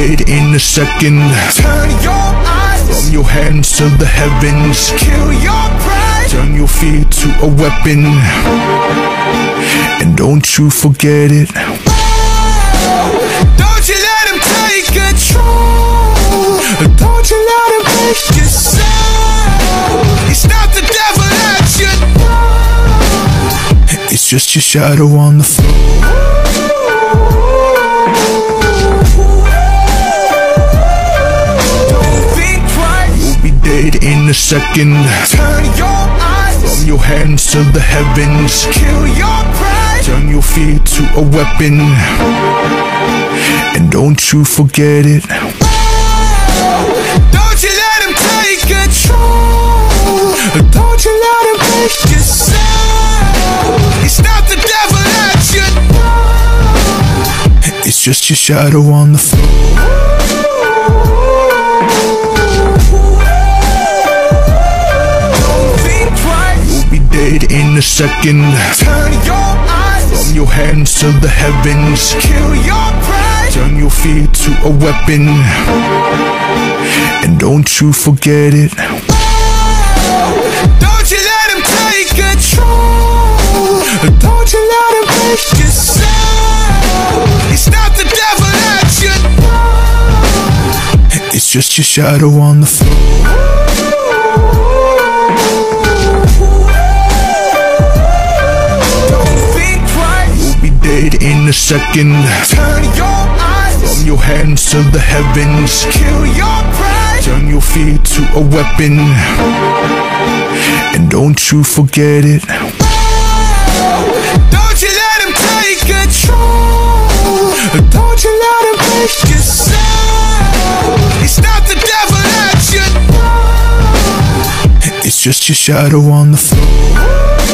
dead in a second. Turn your eyes From your hands to the heavens. kill your pride. Turn your fear to a weapon, and don't you forget it. Don't you let him take control. Don't you let him make you soul. He's not the devil that you know. It's just your shadow on the floor. Don't think twice. You'll be dead in a second. Turn your eyes From your hands to the heavens. kill your pride. Turn your fear to a weapon, and don't you forget it. Don't you let him take control. Don't you let him make you soul. He's not the devil that you know. It's just your shadow on the floor. Don't think twice. You'll be dead in a second. Turn your eyes From your hands to the heavens. kill your pride. Turn your fear to a weapon, and don't you forget it. Don't you let him take control. Don't you let him make you soul. He's not the devil that you know. It's just your shadow on the floor. Don't think twice. You'll be dead in a second. Turn your eyes From your hands to the heavens. kill your pride. Turn your fear to a weapon, and don't you forget it. Don't you let him take control. Don't you let him make you soul. He's not the devil that you know. It's just your shadow on the floor.